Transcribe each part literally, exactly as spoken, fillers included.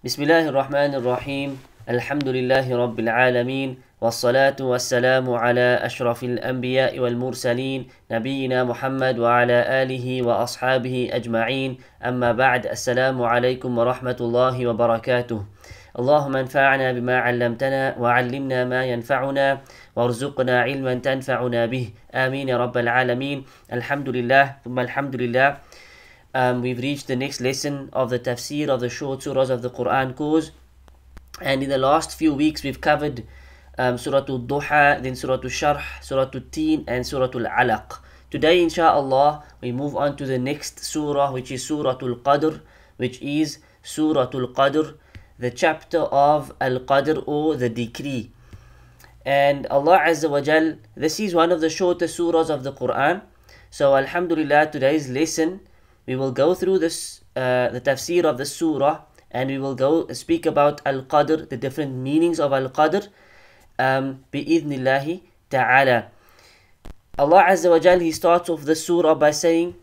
بسم الله الرحمن الرحيم الحمد لله رب العالمين والصلاة والسلام على أشرف الأنبياء والمرسلين نبينا محمد وعلى آله وأصحابه أجمعين أما بعد السلام عليكم ورحمة الله وبركاته اللهم انفعنا بما علمتنا وعلمنا ما ينفعنا وارزقنا علما تنفعنا به آمين يا رب العالمين الحمد لله ثم الحمد لله. Um, we've reached the next lesson of the Tafseer of the short surahs of the Qur'an course, and in the last few weeks we've covered um, Surah al-Duha, then Surah al-Sharh, Surah al-Teen and Surah al-Alaq. Today inshaAllah we move on to the next surah, which is Surah al-Qadr, which is Surah al-Qadr, the chapter of al-Qadr, or the decree. And Allah Azza wa Jal, this is one of the shortest surahs of the Qur'an. So alhamdulillah, today's lesson we will go through this, uh, the tafsir of the surah, and we will go speak about al-Qadr, the different meanings of al-Qadr, um, bi-idhnillahi ta'ala. Allah Azza wa Jal, He starts off the surah by saying,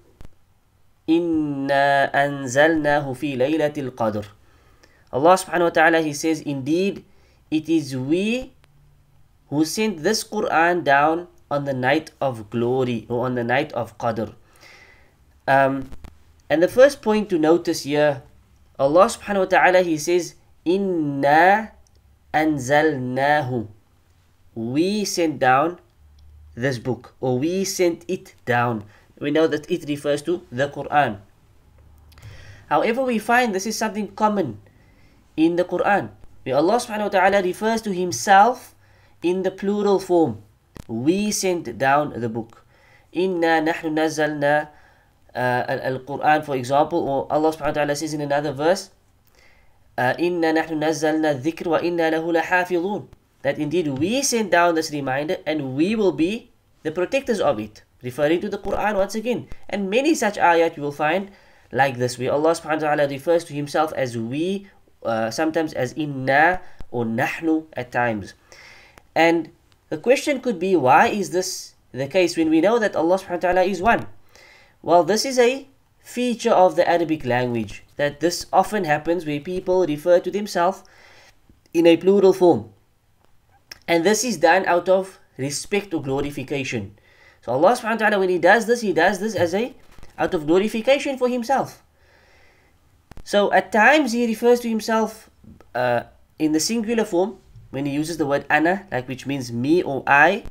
Inna anzalnahu fi laylatil qadr. Allah subhanahu wa ta'ala, He says, indeed, it is we who sent this Qur'an down on the night of glory, or on the night of Qadr. Um, And the first point to notice here, Allah subhanahu wa ta'ala, He says, Inna anzalnahu. We sent down this book, or we sent it down. We know that it refers to the Qur'an. However, we find this is something common in the Qur'an, where Allah subhanahu wa ta'ala refers to Himself in the plural form. We sent down the book. Inna nahnu nazzalna Uh, al-Qur'an, for example, or Allah subhanahu wa ta'ala says in another verse, Inna nahnu nazzalna dhikr wa inna lahu lahafidhun, that indeed we send down this reminder and we will be the protectors of it, referring to the Qur'an once again. And many such ayat you will find like this, where Allah subhanahu wa ta'ala refers to Himself as we, uh, sometimes as inna or nahnu at times. And the question could be, why is this the case when we know that Allah subhanahu wa ta'ala is one? Well, this is a feature of the Arabic language, that this often happens where people refer to themselves in a plural form. And this is done out of respect or glorification. So Allah subhanahu wa ta'ala, when He does this, He does this as a out of glorification for Himself. So at times He refers to Himself uh, in the singular form, when He uses the word ana, like which means me or I.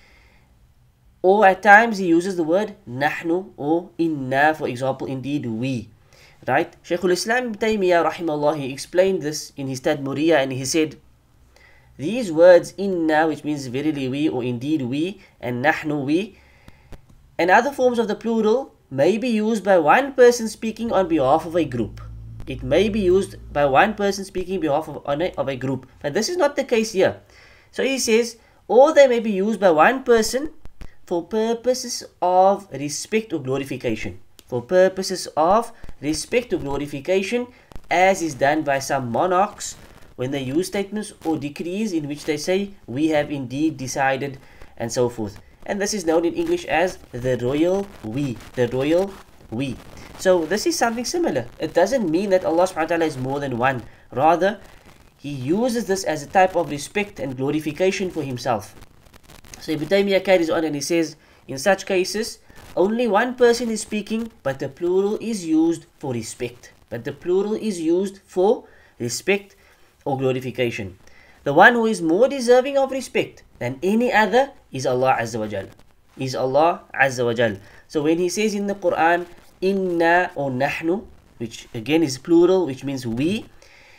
Or at times He uses the word nahnu or inna, for example, indeed we. Right? Shaykh al-Islam Ibn Taymiyyah rahimahullah, he explained this in his Tadmuriyah, and he said, these words inna, which means verily we or indeed we, and nahnu we, and other forms of the plural may be used by one person speaking on behalf of a group. It may be used by one person speaking on behalf of, on a, of a group. But this is not the case here. So he says, or they may be used by one person for purposes of respect or glorification. For purposes of respect or glorification, as is done by some monarchs when they use statements or decrees in which they say, we have indeed decided, and so forth. And this is known in English as the royal we. The royal we. So this is something similar. It doesn't mean that Allah subhanahu wa ta'ala is more than one. Rather, He uses this as a type of respect and glorification for Himself. So Ibn Taymiyyah carries on and he says, in such cases, only one person is speaking, but the plural is used for respect. But the plural is used for respect or glorification. The one who is more deserving of respect than any other is Allah Azza wa Jal. Is Allah Azza wa Jal. So when He says in the Qur'an, inna or nahnu, which again is plural, which means we,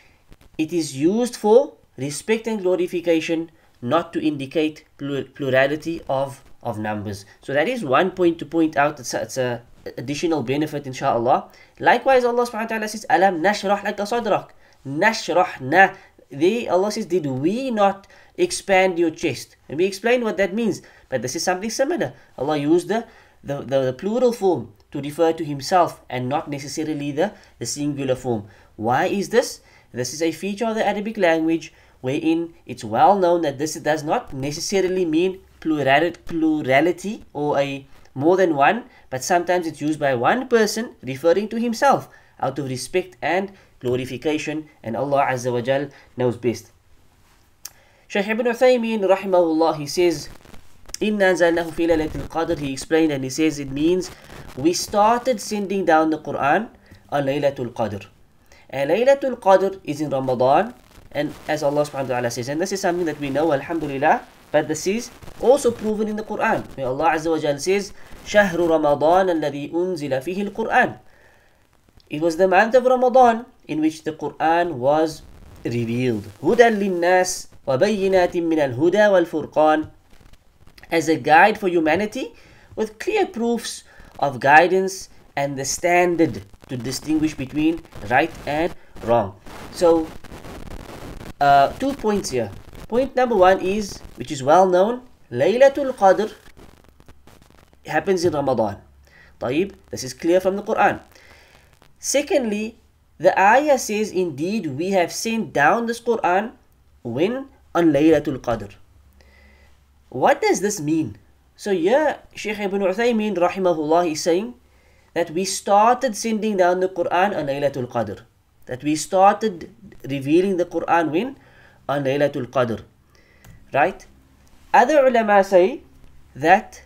it is used for respect and glorification, not to indicate plurality of, of numbers. So that is one point to point out. It's a, it's a additional benefit, inshaAllah. Likewise, Allah subhanahu wa ta'ala says, Alam nashrah laka sadrak. Nashrahna. There Allah says, did we not expand your chest? And we explained what that means. But this is something similar. Allah used the, the, the, the plural form to refer to Himself and not necessarily the, the singular form. Why is this? This is a feature of the Arabic language, wherein it's well known that this does not necessarily mean plurality, plurality or a more than one, but sometimes it's used by one person referring to himself. out of respect and glorification, and Allah Azza wa Jal knows best. Shaykh Ibn Uthaymeen rahimahullah, he says, Inna anzalnahu fi laylatil qadr, he explained, and he says it means we started sending down the Qur'an on Laylatul Qadr. And Laylatul Qadr is in Ramadan, and as Allah subhanahu wa ta'ala says, and this is something that we know, alhamdulillah, but this is also proven in the Qur'an, where Allah Azza wa Jal says, شهر رمضان الذي أنزل فيه القرآن. It was the month of Ramadan in which the Qur'an was revealed. هدى للناس وبينات من الهدى والفرقان, as a guide for humanity with clear proofs of guidance and the standard to distinguish between right and wrong. So, uh, two points here. Point number one is, which is well known, Laylatul Qadr happens in Ramadan. طيب, this is clear from the Quran. Secondly, the ayah says, indeed, we have sent down this Quran when? On Laylatul Qadr. What does this mean? So here, Shaykh Ibn Uthaymeen rahimahullah is saying that we started sending down the Quran on Laylatul Qadr. That we started revealing the Quran when? On Laylatul Qadr. Right? Other ulama say that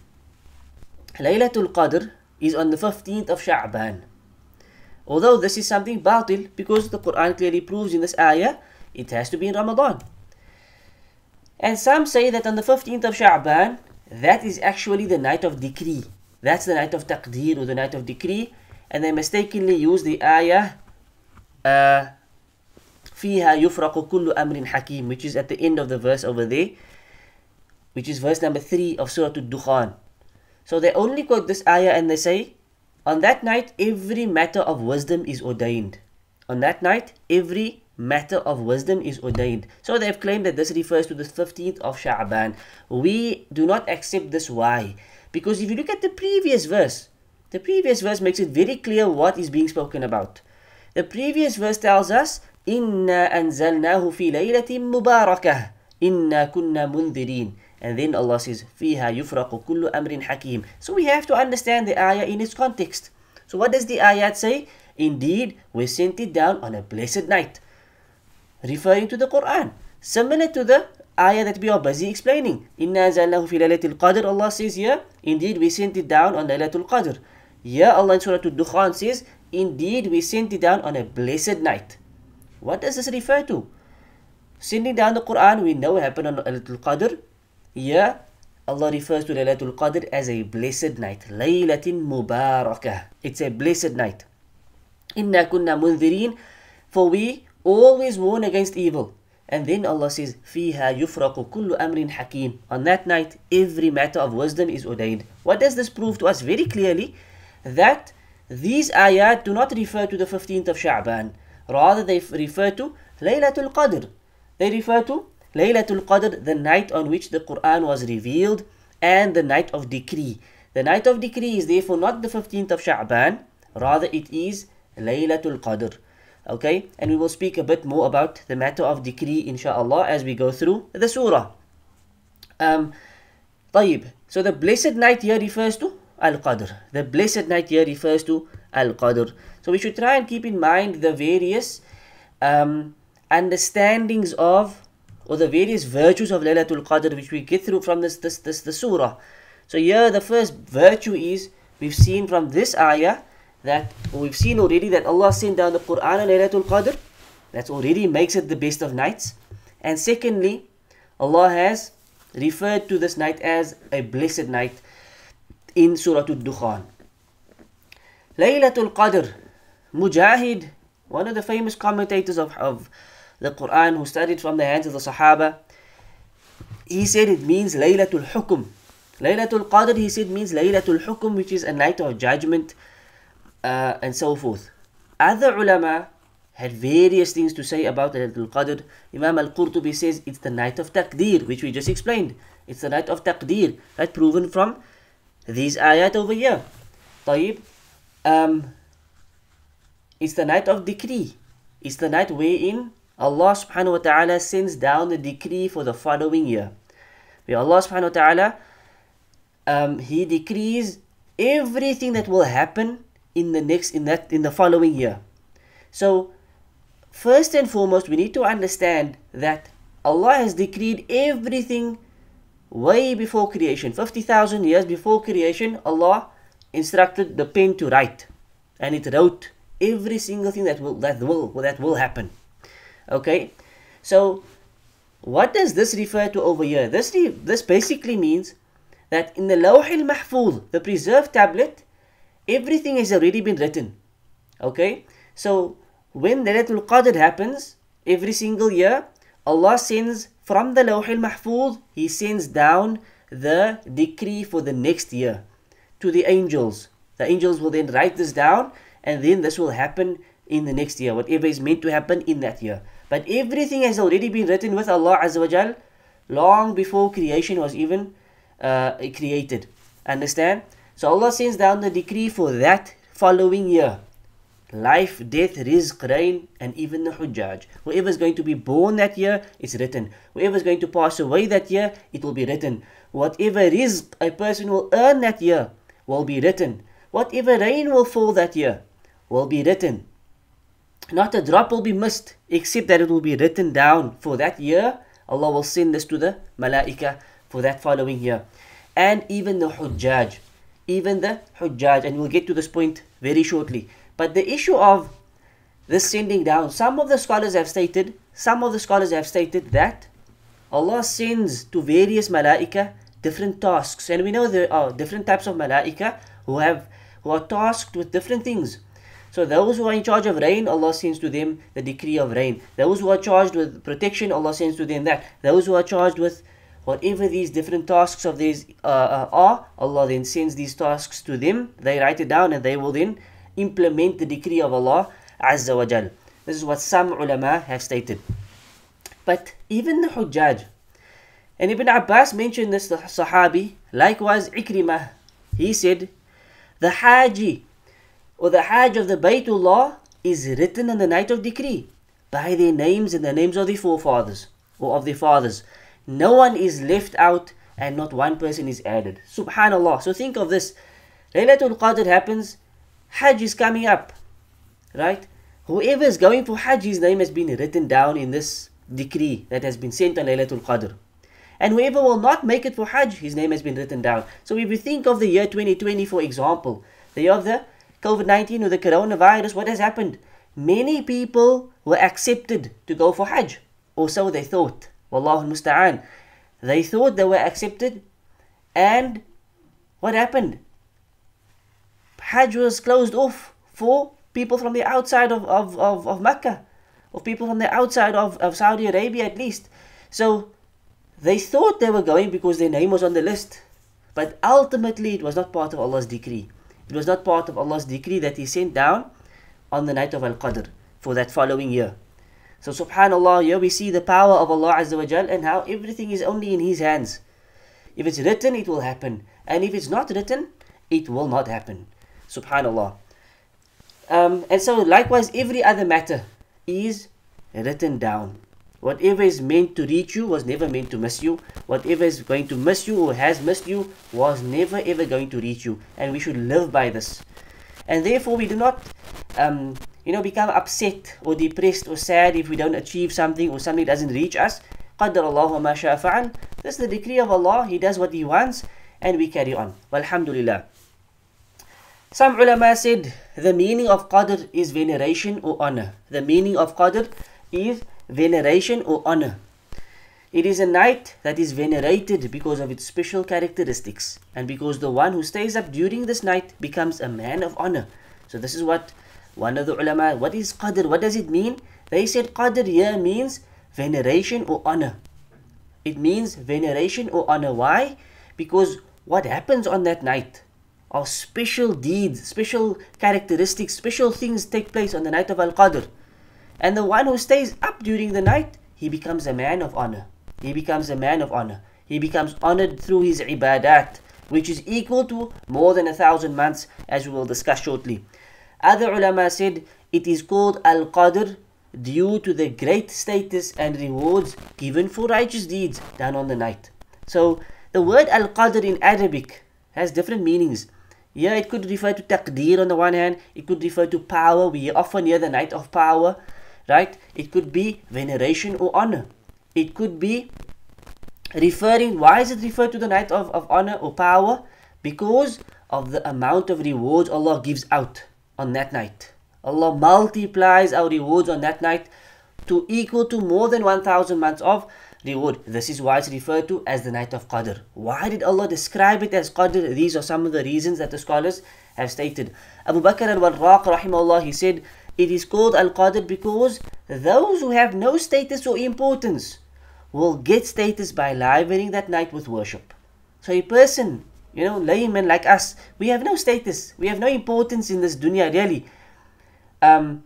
Laylatul Qadr is on the fifteenth of Sha'ban. Although this is something batil, because the Quran clearly proves in this ayah, it has to be in Ramadan. And some say that on the fifteenth of Sha'ban, that is actually the night of decree. That's the night of taqdeer, or the night of decree. And they mistakenly use the ayah uh, فيها يفرق كل أمر حكيم, which is at the end of the verse over there, which is verse number three of Surah Al-Dukhan. So they only quote this ayah and they say, on that night every matter of wisdom is ordained. On that night every matter of wisdom is ordained. So they've claimed that this refers to the fifteenth of Sha'ban. We do not accept this. Why? Because if you look at the previous verse, the previous verse makes it very clear what is being spoken about. The previous verse tells us, Inna anzalnahu fi laylatin mubarakah, Inna kunna mundhirin. And then Allah says, Fiha yufraqu kullu amrin hakim. So we have to understand the ayah in its context. So what does the ayat say? Indeed, we sent it down on a blessed night, referring to the Quran. Similar to the ayah that we are busy explaining. Inna anzalnahu fi laylatil qadr. Allah says here, indeed we sent it down on Laylatul Qadr. Here Allah in Surah Al-Dukhan says, indeed we sent it down on a blessed night. What does this refer to? Sending down the Quran, we know happened on Laylatul Qadr. Here Allah refers to Laylatul Qadr as a blessed night. Laylatin mubarakah. It's a blessed night. Inna kunna mundhirin. For we always warn against evil. And then Allah says, Fiha yufraqu kullu amrin hakim. On that night, every matter of wisdom is ordained. What does this prove to us? Very clearly, that these ayat do not refer to the fifteenth of Sha'ban. Rather, they refer to Laylatul Qadr. They refer to Laylatul Qadr, the night on which the Quran was revealed, and the night of decree. The night of decree is therefore not the fifteenth of Sha'ban. Rather, it is Laylatul Qadr. Okay, and we will speak a bit more about the matter of decree inshallah as we go through the surah. Um, طيب. So the blessed night here refers to Al-Qadr. The blessed night here refers to Al-Qadr. So we should try and keep in mind the various um, understandings of, or the various virtues of Laylatul Qadr which we get through from this, this, this the surah. So here the first virtue is, we've seen from this ayah, that we've seen already that Allah sent down the Quran on Laylatul Qadr. That already makes it the best of nights. And secondly, Allah has referred to this night as a blessed night in Surah Al-Dukhan. Laylatul Qadr. Mujahid, one of the famous commentators of, of the Quran who studied from the hands of the Sahaba, he said it means Laylatul Hukm. Laylatul Qadr, he said, means Laylatul Hukm, which is a night of judgment, Uh, and so forth. Other ulama had various things to say about Laylatul Qadr. Imam al-Qurtubi says it's the night of taqdeer, which we just explained. It's the night of taqdeer, right? Proven from these ayat over here. طيب. Um, it's the night of decree. It's the night wherein Allah subhanahu wa ta'ala sends down the decree for the following year. Where Allah subhanahu wa ta'ala, um, He decrees everything that will happen in the next in that in the following year. So first and foremost, we need to understand that Allah has decreed everything way before creation. fifty thousand years before creation, Allah instructed the pen to write, and it wrote every single thing that will that will that will happen. Okay, so what does this refer to over here? This re, this basically means that in the Lawh al-Mahfuz, the preserved tablet, everything has already been written. Okay, so when Laylat ul-Qadr happens every single year, Allah sends from the Lawh al-Mahfuz, He sends down the decree for the next year to the angels. The angels will then write this down, and then this will happen in the next year, whatever is meant to happen in that year. But everything has already been written with Allah Azza wa Jal long before creation was even uh, created. Understand? So Allah sends down the decree for that following year. Life, death, rizq, rain, and even the hujjaj. Whoever is going to be born that year, it's written. Whoever is going to pass away that year, it will be written. Whatever rizq a person will earn that year will be written. Whatever rain will fall that year will be written. Not a drop will be missed, except that it will be written down for that year. Allah will send this to the malaika for that following year. And even the hujjaj. Even the hujjaj. And we'll get to this point very shortly. But the issue of this sending down, some of the scholars have stated, some of the scholars have stated that Allah sends to various malaika different tasks. And we know there are different types of malaika who have who are tasked with different things. So those who are in charge of rain, Allah sends to them the decree of rain. Those who are charged with protection, Allah sends to them that. Those who are charged with whatever these different tasks of these uh, uh, are, Allah then sends these tasks to them. They write it down and they will then implement the decree of Allah Azza wa Jal. This is what some ulama have stated. But even the hujjaj, and Ibn Abbas mentioned this, the Sahabi, likewise Ikrimah, he said, the Haji, or the Hajj of the Baytullah is written in the night of decree by their names and the names of the forefathers or of their fathers. No one is left out and not one person is added. Subhanallah. So think of this. Laylatul Qadr happens, Hajj is coming up, right? Whoever is going for Hajj, his name has been written down in this decree that has been sent on Laylatul Qadr. And whoever will not make it for Hajj, his name has been written down. So if we think of the year twenty twenty, for example, the year of the COVID nineteen or the coronavirus, what has happened? Many people were accepted to go for Hajj, or so they thought. Wallahu musta'an. They thought they were accepted, and what happened? Hajj was closed off for people from the outside of, of, of, of Mecca, or people from the outside of, of Saudi Arabia at least. So they thought they were going because their name was on the list, but ultimately it was not part of Allah's decree. It was not part of Allah's decree that He sent down on the night of Al-Qadr for that following year. So subhanallah, here we see the power of Allah Azza wa Jal and how everything is only in His hands. If it's written, it will happen. And if it's not written, it will not happen. Subhanallah. Um, and so likewise, every other matter is written down. Whatever is meant to reach you was never meant to miss you. Whatever is going to miss you or has missed you was never ever going to reach you. And we should live by this. And therefore we do not um, you know, become upset or depressed or sad if we don't achieve something or something doesn't reach us. قَدَّرَ اللَّهُ مَا شَاءَ فَعَلْ. This is the decree of Allah. He does what He wants and we carry on. Walhamdulillah. Some ulama said the meaning of Qadr is veneration or honor. The meaning of Qadr is veneration or honor. It is a night that is venerated because of its special characteristics and because the one who stays up during this night becomes a man of honor. So this is what one of the ulama, what is Qadr? What does it mean? They said Qadr here means veneration or honor. It means veneration or honor. Why? Because what happens on that night are special deeds, special characteristics, special things take place on the night of Al-Qadr. And the one who stays up during the night, he becomes a man of honor. He becomes a man of honor. He becomes honored through his ibadat, which is equal to more than a thousand months, as we will discuss shortly. Other ulama said it is called Al-Qadr due to the great status and rewards given for righteous deeds done on the night. So the word Al-Qadr in Arabic has different meanings. Yeah, it could refer to taqdeer on the one hand, it could refer to power. We often hear the night of power, right? It could be veneration or honor. It could be referring, why is it referred to the night of, of honor or power? Because of the amount of rewards Allah gives out on that night. Allah multiplies our rewards on that night to equal to more than one thousand months of reward. This is why it's referred to as the night of Qadr. Why did Allah describe it as Qadr? These are some of the reasons that the scholars have stated. Abu Bakr al-Warraq rahimahullah, he said, it is called al-Qadr because those who have no status or importance will get status by livening that night with worship. So a person, you know, layman like us, we have no status, we have no importance in this dunya really. Um,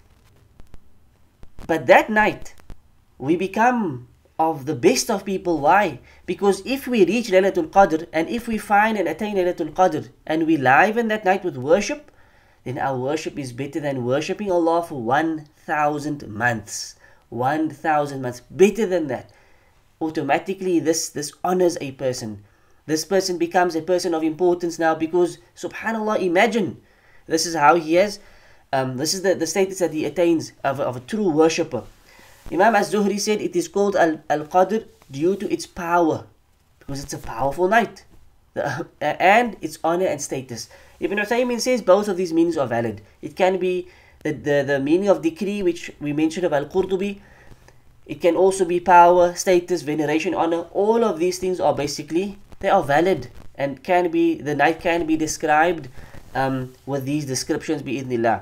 but that night, we become of the best of people. Why? Because if we reach Laylatul Qadr, and if we find and attain Laylatul Qadr, and we liven that night with worship, then our worship is better than worshipping Allah for one thousand months. one thousand months, better than that. Automatically this, this honors a person. This person becomes a person of importance now because, subhanallah, imagine, this is how he has, um, this is the, the status that he attains of, of a true worshipper. Imam Az-Zuhri said it is called Al- Al-Qadr due to its power, because it's a powerful night, the, and its honor and status. Ibn Uthaymin says both of these meanings are valid. It can be the, the, the meaning of decree, which we mentioned of Al-Qurtubi. It can also be power, status, veneration, honor. All of these things are basically, they are valid, and can be, the night can be described um, with these descriptions bi'idhnillah.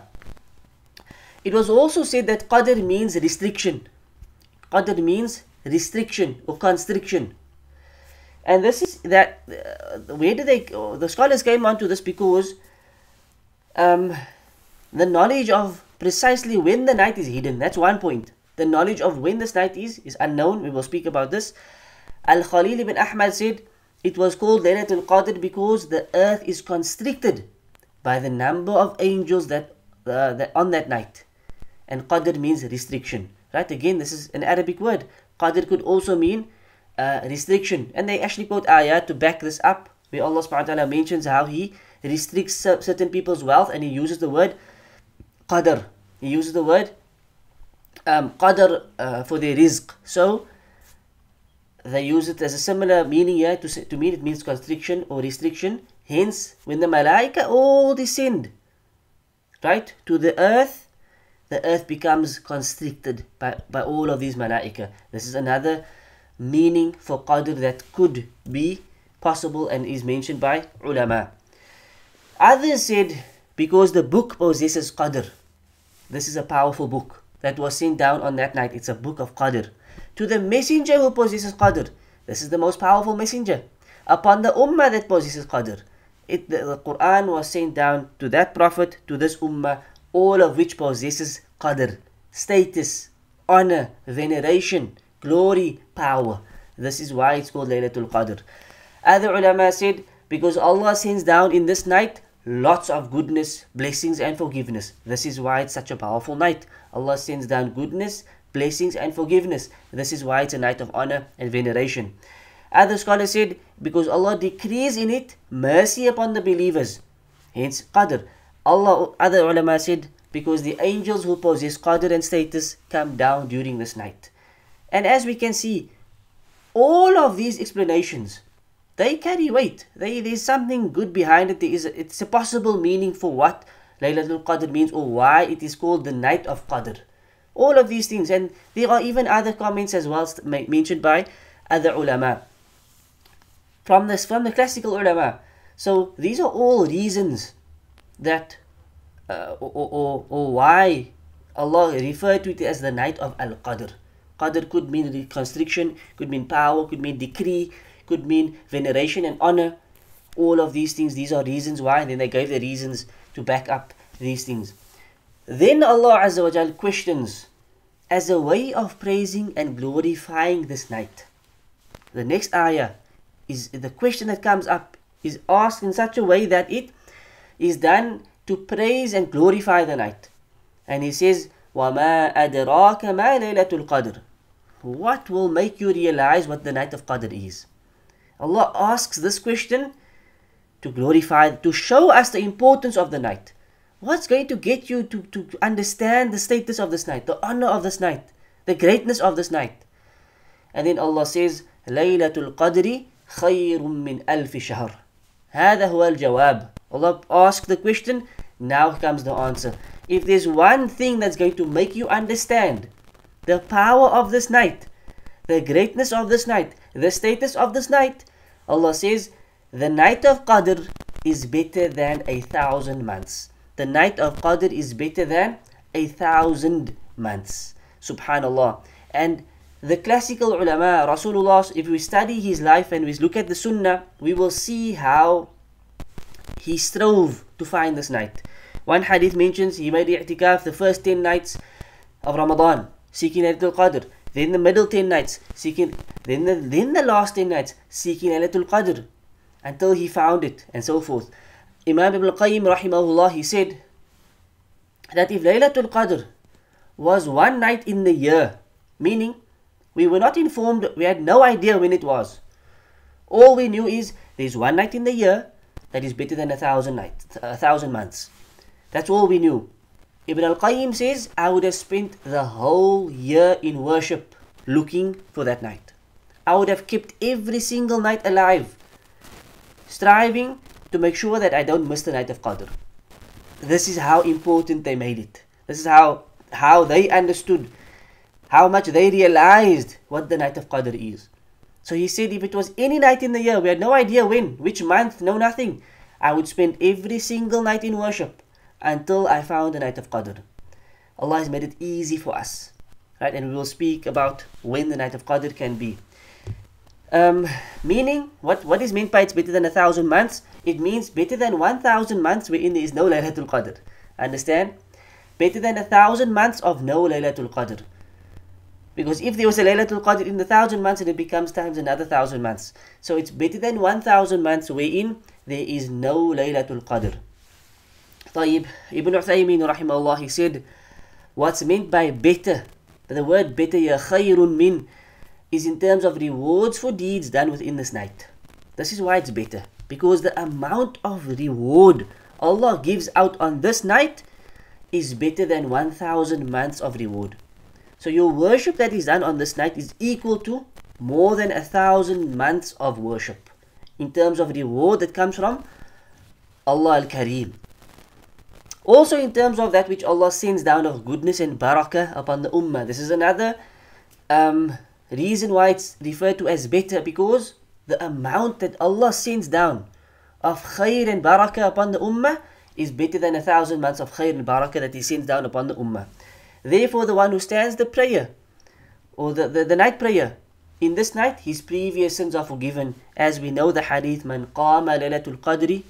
It was also said that Qadr means restriction. Qadr means restriction or constriction. And this is that, uh, where did they, the scholars came onto this because um, the knowledge of precisely when the night is hidden, that's one point. The knowledge of when this night is, is unknown. We will speak about this. Al-Khalil ibn Ahmad said, it was called Laylatul Qadr because the earth is constricted by the number of angels that, uh, that on that night. And Qadr means restriction. Right? Again, this is an Arabic word. Qadr could also mean uh, restriction. And they actually quote ayat to back this up, where Allah subhanahu wa ta'ala mentions how He restricts certain people's wealth, and He uses the word Qadr. He uses the word um, Qadr uh, for their rizq. So, they use it as a similar meaning here. To, to mean it means constriction or restriction. Hence, when the malaika all descend, right, to the earth, the earth becomes constricted by, by all of these malaika. This is another meaning for Qadr that could be possible and is mentioned by ulama. Others said, because the book possesses Qadr. This is a powerful book that was sent down on that night. It's a book of Qadr. To the messenger who possesses Qadr. This is the most powerful messenger. Upon the ummah that possesses Qadr. It, the, the Qur'an was sent down to that prophet, to this ummah, all of which possesses Qadr, status, honor, veneration, glory, power. This is why it's called Laylatul Qadr. Other ulama said, because Allah sends down in this night lots of goodness, blessings and forgiveness. This is why it's such a powerful night. Allah sends down goodness, blessings and forgiveness. This is why it's a night of honor and veneration. Other scholars said, because Allah decrees in it mercy upon the believers. Hence Qadr. Allah, other ulama said, because the angels who possess Qadr and status come down during this night. And as we can see, all of these explanations, they carry weight. They, there's something good behind it. There is a, it's a possible meaning for what Laylatul Qadr means, or why it is called the night of Qadr. All of these things, and there are even other comments as well mentioned by other ulama. From this, from the classical ulama. So these are all reasons that, uh, or, or, or why Allah referred to it as the night of Al-Qadr. Qadr could mean constriction, could mean power, could mean decree, could mean veneration and honor. All of these things, these are reasons why, and then they gave the reasons to back up these things. Then Allah Azza wa Jal questions as a way of praising and glorifying this night. The next ayah is the question that comes up is asked in such a way that it is done to praise and glorify the night. And he says, وَمَا أَدْرَاكَ مَا لَيْلَةُ الْقَدْرِ. What will make you realize what the night of Qadr is? Allah asks this question to glorify, to show us the importance of the night. What's going to get you to, to understand the status of this night, the honor of this night, the greatness of this night? And then Allah says, Laylat ul-Qadr khayrun min alfi shahr. هذا هو الجواب. Allah asked the question, now comes the answer. If there's one thing that's going to make you understand the power of this night, the greatness of this night, the status of this night, Allah says, the night of Qadr is better than a thousand months. The night of Qadr is better than a thousand months. Subhanallah. And the classical ulama, Rasulullah, if we study his life and we look at the sunnah, we will see how he strove to find this night. One hadith mentions he made i'tikaf the first ten nights of Ramadan, seeking Laylatul Qadr. Then the middle ten nights, seeking, then the, then the last ten nights, seeking Laylatul Qadr, until he found it, and so forth. Imam Ibn al-Qayyim rahimahullah, he said that if Laylatul Qadr was one night in the year, meaning we were not informed, we had no idea when it was. All we knew is there's one night in the year that is better than a thousand nights, a thousand months. That's all we knew. Ibn al-Qayyim says, I would have spent the whole year in worship looking for that night. I would have kept every single night alive, striving to make sure that I don't miss the night of Qadr. This is how important they made it. This is how, how they understood, how much they realized what the night of Qadr is. So he said, if it was any night in the year, we had no idea when, which month, no nothing, I would spend every single night in worship until I found the night of Qadr. Allah has made it easy for us, right? And we will speak about when the night of Qadr can be. Um, meaning, what, what is meant by it's better than a thousand months? It means better than one thousand months wherein there is no Laylatul Qadr. Understand? Better than a thousand months of no Laylatul Qadr. Because if there was a Laylatul Qadr in the thousand months, it becomes times another thousand months. So it's better than one thousand months wherein there is no Laylatul Qadr. طيب, Ibn Uthaymin rahimahullah, he said, what's meant by better, the word better, ya khayrun min, is in terms of rewards for deeds done within this night. This is why it's better, because the amount of reward Allah gives out on this night is better than one thousand months of reward. So your worship that is done on this night is equal to more than a thousand months of worship in terms of reward that comes from Allah al-Kareem. Also in terms of that which Allah sends down of goodness and barakah upon the ummah. This is another um, reason why it's referred to as better, because the amount that Allah sends down of khair and barakah upon the ummah is better than a thousand months of khair and barakah that He sends down upon the ummah. Therefore, the one who stands the prayer, or the, the, the night prayer, in this night, his previous sins are forgiven. As we know the hadith, Man qama laylatul qadri,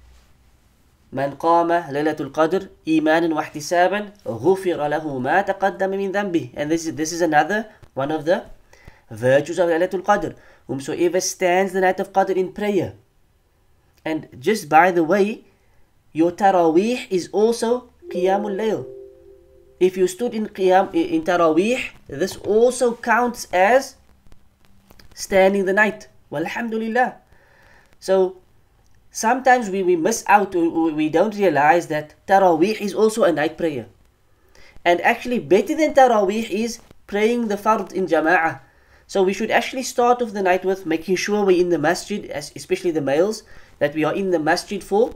Man qama laylatul qadr, imanan wa ihtisaban, ghufira lahu ma taqaddama min dhanbih. And this is, this is another one of the virtues of Laylatul Qadr. Whomsoever stands the night of Qadr in prayer. And just by the way, your Taraweeh is also Qiyamul Layl. If you stood in Qiyam, in Taraweeh, this also counts as standing the night. Walhamdulillah. So sometimes we, we miss out, or we don't realize that Taraweeh is also a night prayer. And actually better than Taraweeh is praying the Fard in Jama'ah. So we should actually start off the night with making sure we're in the masjid, especially the males, that we are in the masjid for,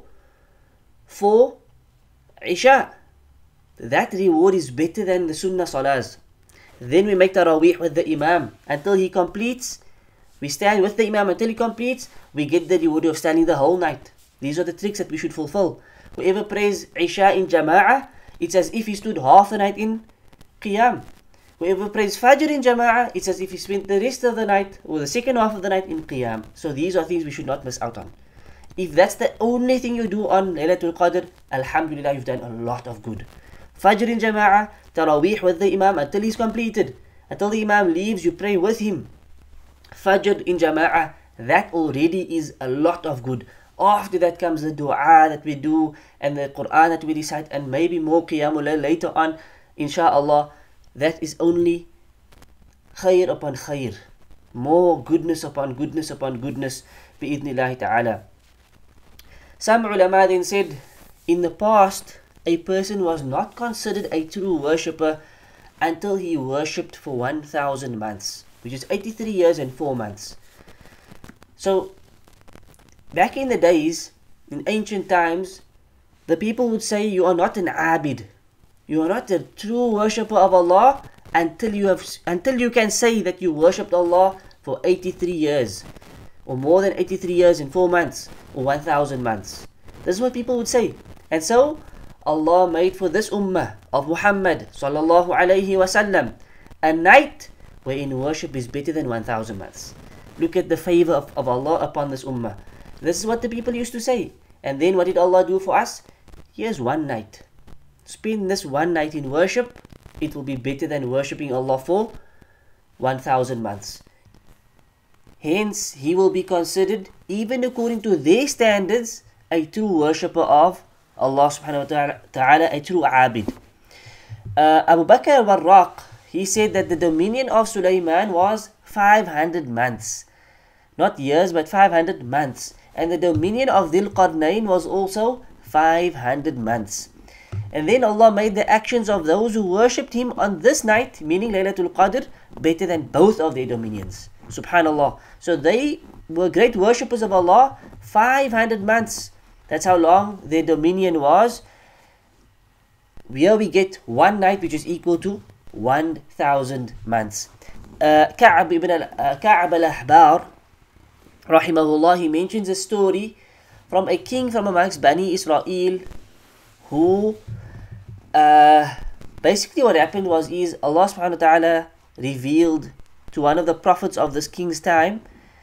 for Isha. That reward is better than the Sunnah Salahs. Then we make Taraweeh with the Imam until he completes. We stand with the Imam until he completes. We get the reward of standing the whole night. These are the tricks that we should fulfill. Whoever prays Isha in Jama'ah, it's as if he stood half the night in Qiyam. Whoever prays Fajr in Jama'ah, it's as if he spent the rest of the night, or the second half of the night, in Qiyam. So these are things we should not miss out on. If that's the only thing you do on Laylatul Qadr, Alhamdulillah, you've done a lot of good. Fajr in Jama'ah, Taraweeh with the Imam until he's completed. Until the Imam leaves, you pray with him. Fajr in Jama'ah, that already is a lot of good. After that comes the dua that we do, and the Qur'an that we recite, and maybe more Qiyamul Layl later on, inshaAllah. That is only khair upon khair. More goodness upon goodness upon goodness, bi'idhnillahi ta'ala. Some ulama then said, in the past, a person was not considered a true worshipper until he worshipped for one thousand months, which is eighty-three years and four months. So, back in the days, in ancient times, the people would say, you are not an abid, you are not a true worshipper of Allah until you have, until you can say that you worshipped Allah for eighty-three years, or more than eighty-three years and four months, or one thousand months. This is what people would say. And so, Allah made for this ummah of Muhammad sallallahu alayhi wasallam a night wherein worship is better than one thousand months. Look at the favor of, of Allah upon this ummah. This is what the people used to say. And then what did Allah do for us? Here's one night. Spend this one night in worship. It will be better than worshipping Allah for one thousand months. Hence, he will be considered, even according to their standards, a true worshipper of Allah subhanahu wa ta'ala, a true abid. Uh, Abu Bakr al-Warraq, he said that the dominion of Sulaiman was five hundred months. Not years, but five hundred months. And the dominion of Dhul Qarnayn was also five hundred months. And then Allah made the actions of those who worshipped Him on this night, meaning Laylatul Qadr, better than both of their dominions. Subhanallah. So they were great worshippers of Allah, five hundred months. That's how long their dominion was. Here we get one night which is equal to one thousand months. Uh, Ka'ab ibn al, uh, Ka'ab al-Ahbar, rahimahullah, he mentions a story from a king from amongst Bani Israel who uh, basically what happened was is Allah subhanahu wa ta'ala revealed to one of the prophets of this king's time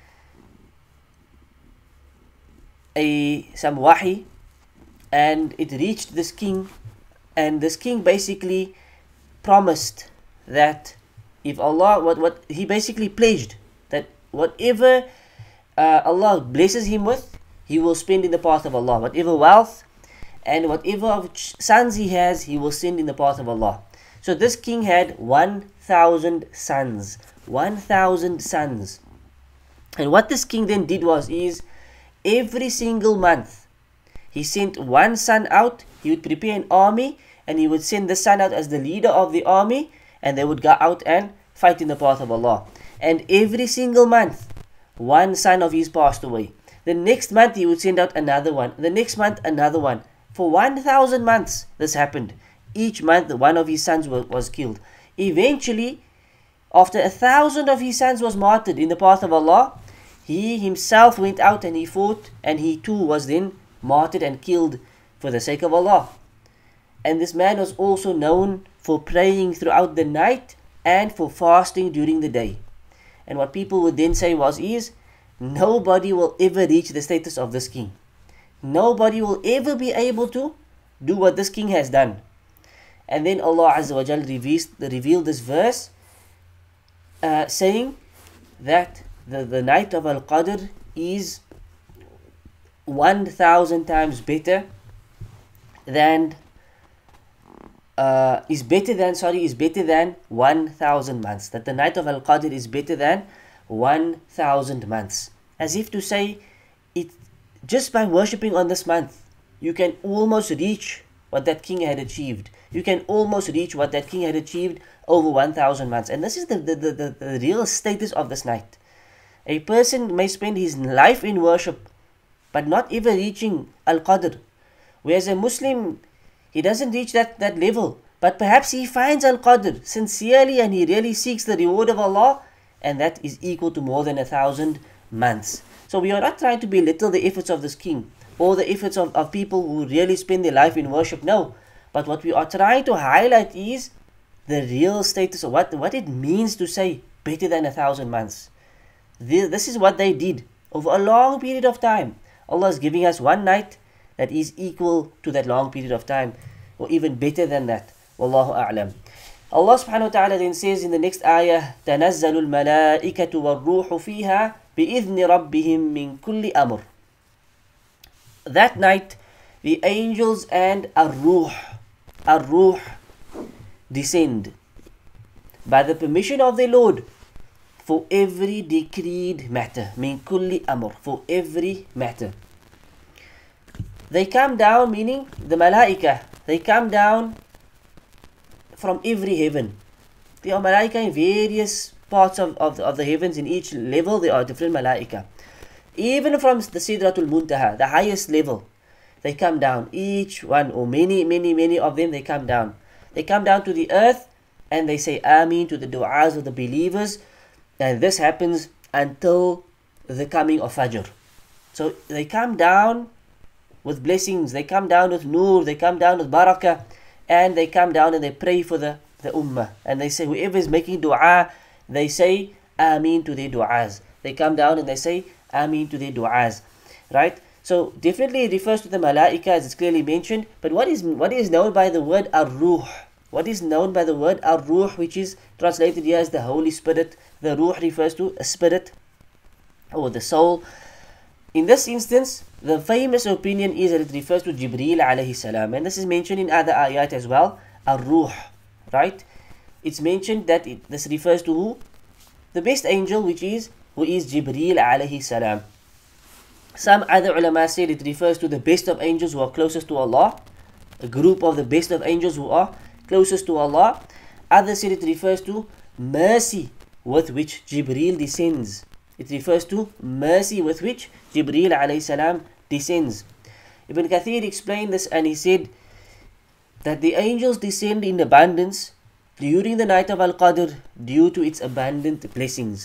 a some wahi, and it reached this king, and this king basically promised that if Allah, what, what he basically pledged that whatever uh, Allah blesses him with, he will spend in the path of Allah. Whatever wealth and whatever of sons he has, he will send in the path of Allah. So this king had one thousand sons. one thousand sons. And what this king then did was is every single month he sent one son out. He would prepare an army and he would send the son out as the leader of the army, and they would go out and fight in the path of Allah. And every single month one son of his passed away. The next month he would send out another one. The next month another one. For one thousand months this happened. Each month one of his sons was, was killed. Eventually, after a thousand of his sons was martyred in the path of Allah, he himself went out and he fought, and he too was then martyred and killed for the sake of Allah. And this man was also known for praying throughout the night and for fasting during the day. And what people would then say was is, nobody will ever reach the status of this king. Nobody will ever be able to do what this king has done. And then Allah Azza wa Jal revealed this verse uh, saying that the, the night of Al-Qadr is one thousand times better than uh, is better than sorry is better than one thousand months. That the night of Al-Qadr is better than one thousand months. As if to say, it just by worshipping on this month, you can almost reach what that king had achieved. You can almost reach what that king had achieved over one thousand months. And this is the, the, the, the, the real status of this night. A person may spend his life in worship, but not ever reaching Al-Qadr. Whereas a Muslim, he doesn't reach that, that level. But perhaps he finds Al-Qadr sincerely and he really seeks the reward of Allah, and that is equal to more than a thousand months. So we are not trying to belittle the efforts of this king or the efforts of, of people who really spend their life in worship. No. But what we are trying to highlight is the real status of what, what it means to say better than a thousand months. This is what they did over a long period of time. Allah is giving us one night that is equal to that long period of time, or even better than that. Wallahu a'lam. Allah subhanahu wa ta'ala then says in the next ayah, تَنَزَّلُ الْمَلَائِكَةُ وَالرُّوحُ فِيهَا بِإِذْنِ رَبِّهِمْ مِنْ كُلِّ أَمْرٍ. That night, the angels and ar-ruh, ar-ruh descend by the permission of their Lord for every decreed matter. Min kulli amr, for every matter. they come down, meaning the malaika, they come down from every heaven. There are malaika in various parts of, of, of the heavens. In each level there are different malaika. Even from the Sidratul Muntaha, the highest level, they come down. Each one, or many, many, many of them, they come down. They come down to the earth and they say Ameen to the du'as of the believers. And this happens until the coming of Fajr. So they come down with blessings, they come down with nur, they come down with barakah, and they come down and they pray for the, the ummah. And they say, whoever is making dua, they say Ameen to their du'as. They come down and they say Ameen to their du'as. Right? So definitely it refers to the malaika as it's clearly mentioned. But what is what is known by the word ar-ruh? What is known by the word ar-ruh, which is translated here as the Holy Spirit? The ruh refers to a spirit or the soul. In this instance, the famous opinion is that it refers to Jibreel alayhi salam, and this is mentioned in other ayat as well. Ar-ruh, right? It's mentioned that it, this refers to who? The best angel, which is who is Jibreel alayhi salam. Some other ulama said it refers to the best of angels who are closest to Allah, a group of the best of angels who are closest to Allah. Others said it refers to mercy with which Jibreel descends. It refers to mercy with which Jibreel alayhi salam descends. Ibn Kathir explained this and he said that the angels descend in abundance during the night of Al-Qadr due to its abundant blessings.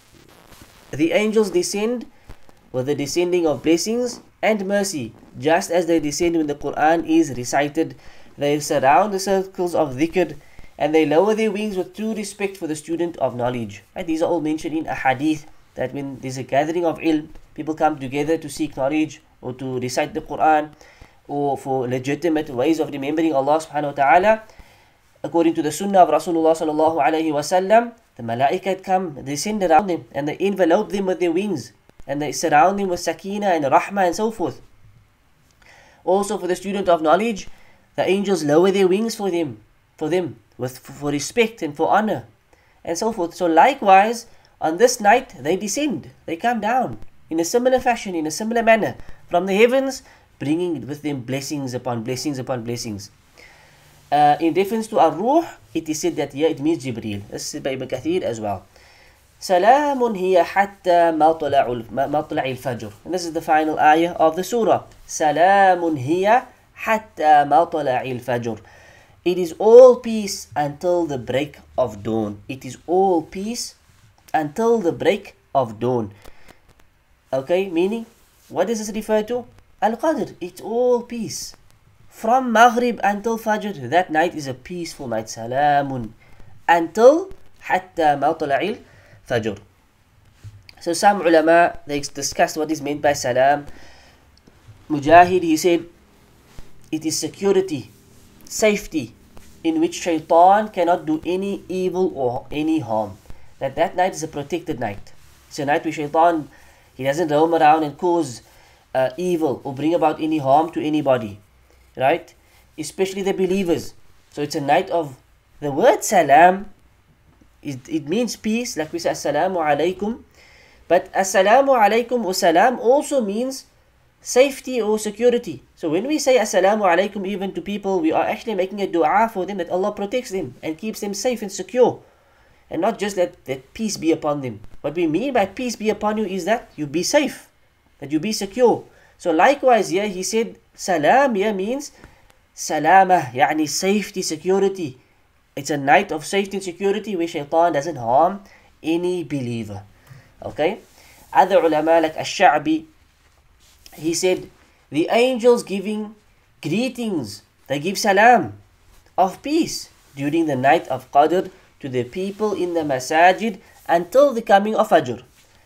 The angels descend with the descending of blessings and mercy, just as they descend when the Qur'an is recited. They surround the circles of dhikr and they lower their wings with true respect for the student of knowledge. Right? These are all mentioned in a hadith, that when there's a gathering of ilm, people come together to seek knowledge or to recite the Qur'an or for legitimate ways of remembering Allah subhanahu wa ta'ala. According to the sunnah of Rasulullah sallallahu alayhi wa sallam, the malaikat come, they descend around them and they envelope them with their wings and they surround them with sakina and rahmah and so forth. Also for the student of knowledge, the angels lower their wings for them, for them with for respect and for honor and so forth. So likewise, on this night, they descend, they come down in a similar fashion, in a similar manner from the heavens, bringing with them blessings upon blessings upon blessings. Uh, in reference to ar-ruh, it is said that here it means Jibreel. This is said by Ibn Kathir as well. Salamun hiya hatta matla'il fajr. And this is the final ayah of the surah. Salamun hiya hatta matla'il fajr. It is all peace until the break of dawn. It is all peace until the break of dawn. Okay, meaning, what does this refer to? Al-Qadr, it's all peace. From Maghrib until Fajr, that night is a peaceful night. Salamun. Until hatta matla'il fajr. So some ulama, they discussed what is meant by salam. Mujahid, he said, it is security, safety, in which shaitan cannot do any evil or any harm. That that night is a protected night. It's a night where shaitan, he doesn't roam around and cause uh, evil or bring about any harm to anybody. Right? Especially the believers. So it's a night of, the word salam, it, it means peace, like we say assalamu alaikum. But assalamu alaikum or salam also means safety or security. So when we say assalamu alaikum even to people, we are actually making a dua for them that Allah protects them and keeps them safe and secure. And not just that, that peace be upon them. What we mean by peace be upon you is that you be safe, that you be secure. So likewise here he said salam here means salamah, yani safety, security. It's a night of safety and security where shaitan doesn't harm any believer. Okay? Other ulama like Ash-Sha'bi, he said the angels giving greetings, they give salam of peace during the night of Qadr to the people in the masajid until the coming of Fajr.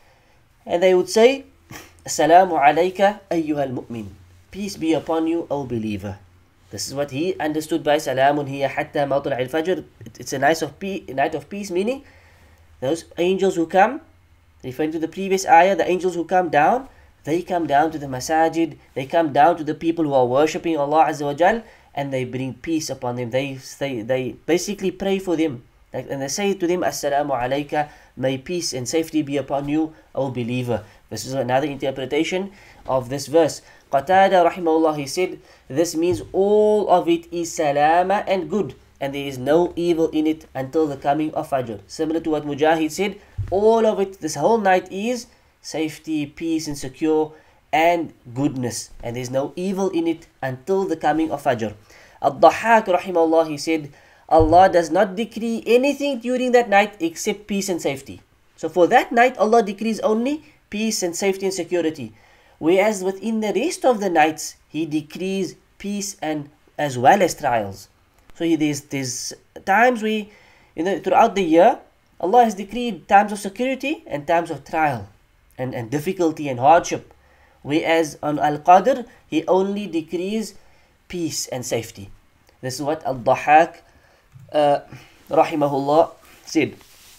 And they would say, Assalamu alayka ayyuhal mu'min. Peace be upon you, O believer. This is what he understood by Salamun hiya hatta matla'il fajr. It's a night of peace, a night of peace, meaning those angels who come, referring to the previous ayah, the angels who come down, they come down to the masajid, they come down to the people who are worshipping Allah Azza wa Jal, and they bring peace upon them. They, they, they basically pray for them. And they say to them, Assalamu alayka, may peace and safety be upon you, O believer. This is another interpretation of this verse. Qatada rahimahullah, he said, this means all of it is salama and good, and there is no evil in it until the coming of Fajr. Similar to what Mujahid said, all of it, this whole night is safety, peace and secure and goodness, and there is no evil in it until the coming of Fajr. Al-Dhahhak rahimahullah, he said, Allah does not decree anything during that night except peace and safety. So for that night, Allah decrees only peace and safety and security. Whereas within the rest of the nights, He decrees peace and as well as trials. So there's, there's times we, you know, throughout the year, Allah has decreed times of security and times of trial and, and difficulty and hardship. Whereas on Al-Qadr, He only decrees peace and safety. This is what Al-Dhahhak uh, rahimahullah said.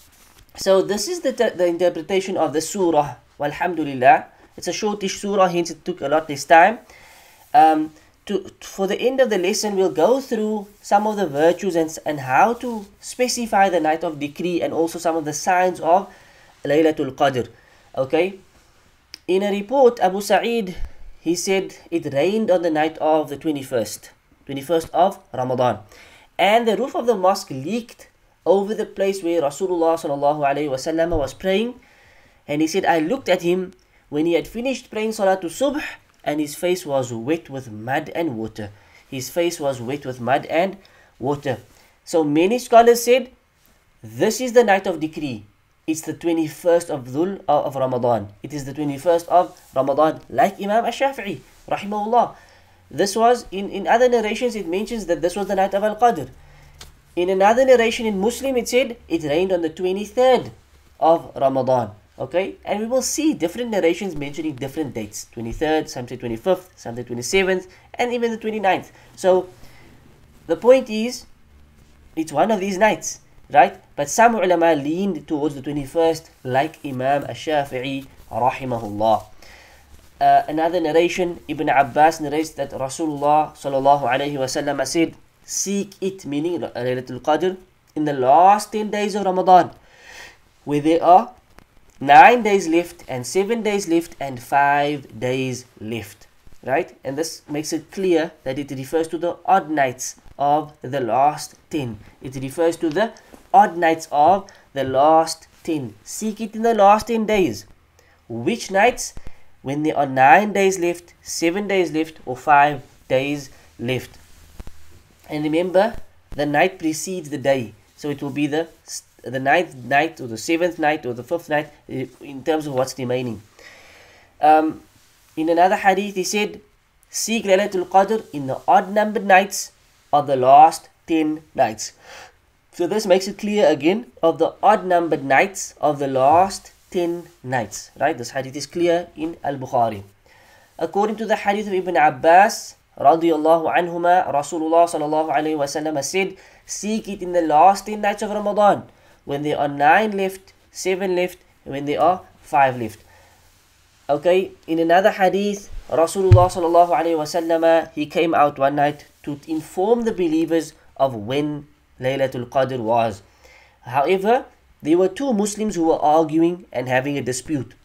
So this is the, the interpretation of the surah. Walhamdulillah. It's a shortish surah, hence it took a lot less time. Um, to, for the end of the lesson, we'll go through some of the virtues and, and how to specify the night of decree and also some of the signs of Laylatul Qadr. Okay? In a report, Abu Sa'id, he said it rained on the night of the twenty-first, twenty-first of Ramadan. And the roof of the mosque leaked over the place where Rasulullah sallallahu alayhi wa sallam was praying. And he said, I looked at him when he had finished praying Salatul Subh, and his face was wet with mud and water. His face was wet with mud and water. So many scholars said, this is the night of decree. It's the twenty-first of Dhul uh, of Ramadan. It is the twenty-first of Ramadan, like Imam Ash-Shafi'i, rahimahullah. This was, in, in other narrations, it mentions that this was the night of Al-Qadr. In another narration in Muslim, it said, it rained on the twenty-third of Ramadan. Okay, and we will see different narrations mentioning different dates. twenty-third, some say twenty-fifth, some say twenty-seventh, and even the twenty-ninth. So, the point is, it's one of these nights, right? But some ulama leaned towards the twenty-first, like Imam Ash-Shafi'i, rahimahullah. Uh, another narration, Ibn Abbas narrates that Rasulullah sallallahu alayhi wa sallam said, seek it, meaning Laylatul Qadr, in the last ten days of Ramadan, where there are nine days left and seven days left and five days left, right? And this makes it clear that it refers to the odd nights of the last ten. It refers to the odd nights of the last ten. Seek it in the last ten days. Which nights? When there are nine days left, seven days left, or five days left. And remember, the night precedes the day, so it will be the the ninth night or the seventh night or the fifth night in terms of what's remaining. Um, in another hadith, he said, seek Laylatul Qadr in the odd numbered nights of the last ten nights. So this makes it clear again of the odd numbered nights of the last ten nights, right? This hadith is clear in Al-Bukhari. According to the hadith of Ibn Abbas radiyallahu anhuma, Rasulullah sallallahu alayhi wa sallam said, seek it in the last ten nights of Ramadan, when there are nine left, seven left, and when there are five left. Okay, in another hadith, Rasulullah sallallahu alayhi wa sallam, he came out one night to inform the believers of when Laylatul Qadr was. However, there were two Muslims who were arguing and having a dispute.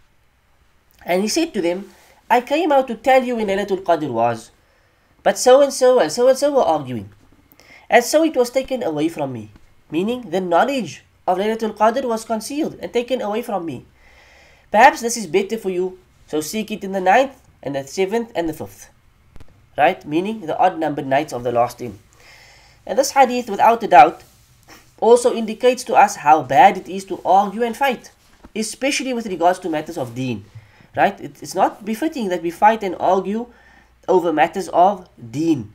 And he said to them, I came out to tell you when Laylatul Qadr was, but so and so and so and so were arguing. And so it was taken away from me. Meaning the knowledge of Laylatul Qadr was concealed and taken away from me. Perhaps this is better for you, so seek it in the ninth and the seventh and the fifth. Right? Meaning the odd numbered nights of the last ten. And this hadith, without a doubt, also indicates to us how bad it is to argue and fight, especially with regards to matters of deen. Right? It's not befitting that we fight and argue over matters of deen.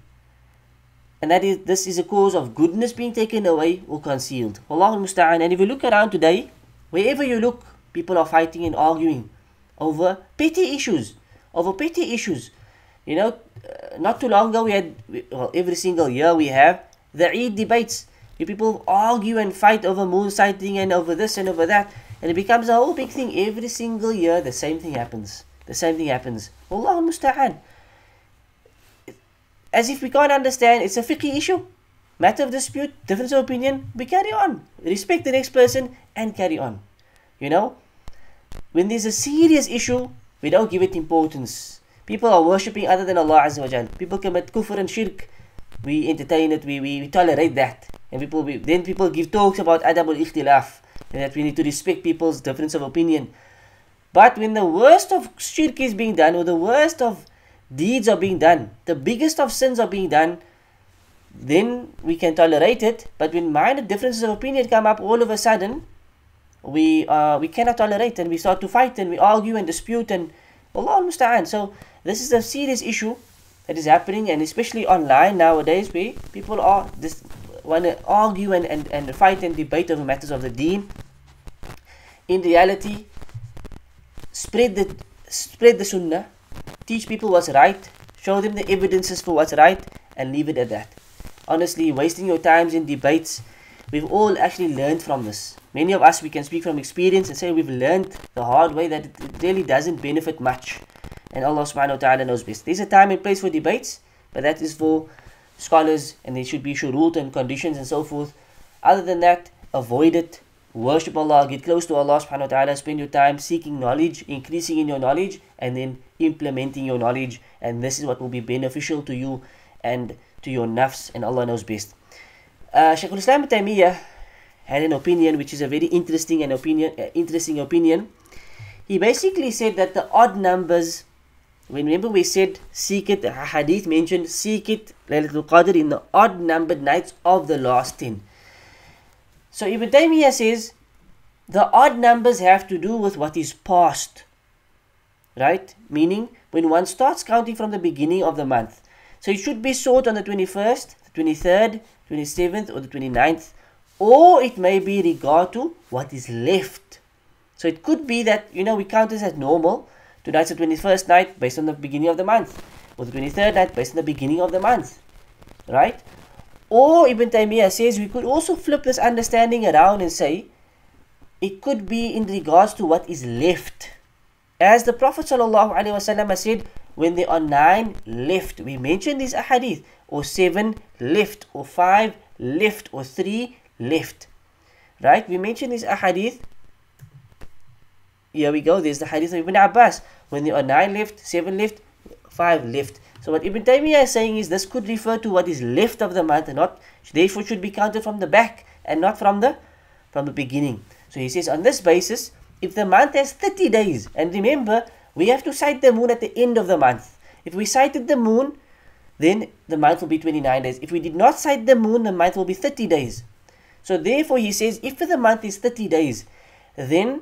And that is, this is a cause of goodness being taken away or concealed. Wallahu musta'an. And if you look around today, wherever you look, people are fighting and arguing over petty issues. Over petty issues. You know, uh, not too long ago we had, well, every single year we have the Eid debates. Where people argue and fight over moon sighting and over this and over that. And it becomes a whole big thing. Every single year the same thing happens. The same thing happens. Wallahu musta'an. As if we can't understand, it's a fiqh issue. Matter of dispute, difference of opinion, we carry on. Respect the next person and carry on. You know? When there's a serious issue, we don't give it importance. People are worshipping other than Allah Azza wa Jal. People commit kufr and shirk. We entertain it, we, we, we tolerate that. And people we, then people give talks about adab al-ikhtilaf, and that we need to respect people's difference of opinion. But when the worst of shirk is being done, or the worst of deeds are being done, the biggest of sins are being done, then we can tolerate it. But when minor differences of opinion come up all of a sudden, we uh, we cannot tolerate, and we start to fight and we argue and dispute, and Allah al-Musta'an. So this is a serious issue that is happening, and especially online nowadays, where people are this want to argue and, and, and fight and debate over matters of the deen. In reality, spread the spread the sunnah, teach people what's right, show them the evidences for what's right, and leave it at that. Honestly, wasting your times in debates, we've all actually learned from this. Many of us, we can speak from experience and say we've learned the hard way that it really doesn't benefit much. And Allah subhanahu wa ta'ala knows best. There's a time and place for debates, but that is for scholars, and there should be shurut and conditions and so forth. Other than that, avoid it. Worship Allah, get close to Allah subhanahu wa ta'ala, spend your time seeking knowledge, increasing in your knowledge, and then implementing your knowledge. And this is what will be beneficial to you and to your nafs, and Allah knows best. Uh, Shaykh al-Islam ibn Taymiyyah had an opinion which is a very interesting and opinion, uh, interesting opinion. He basically said that the odd numbers, when remember we said seek it, hadith mentioned seek it, Laylat ul-Qadr, in the odd numbered nights of the last ten. So Ibn Taymiyyah says the odd numbers have to do with what is past, right? Meaning when one starts counting from the beginning of the month. So it should be sought on the twenty-first, the twenty-third, twenty-seventh, or the twenty-ninth, or it may be regard to what is left. So it could be that, you know, we count this as normal. Tonight's the twenty-first night based on the beginning of the month, or the twenty-third night based on the beginning of the month, right? Or Ibn Taymiyyah says we could also flip this understanding around and say it could be in regards to what is left. As the Prophet ﷺ said, when there are nine left, we mentioned these ahadith, or seven left, or five left, or three left, right? We mentioned these ahadith. Here we go, there's the hadith of Ibn Abbas. When there are nine left, seven left, five left. So what Ibn Taymiyyah is saying is this could refer to what is left of the month, and not, therefore should be counted from the back and not from the from the beginning. So he says on this basis, if the month has thirty days, and remember, we have to sight the moon at the end of the month. If we sighted the moon, then the month will be twenty-nine days. If we did not sight the moon, the month will be thirty days. So therefore he says, if the month is thirty days, then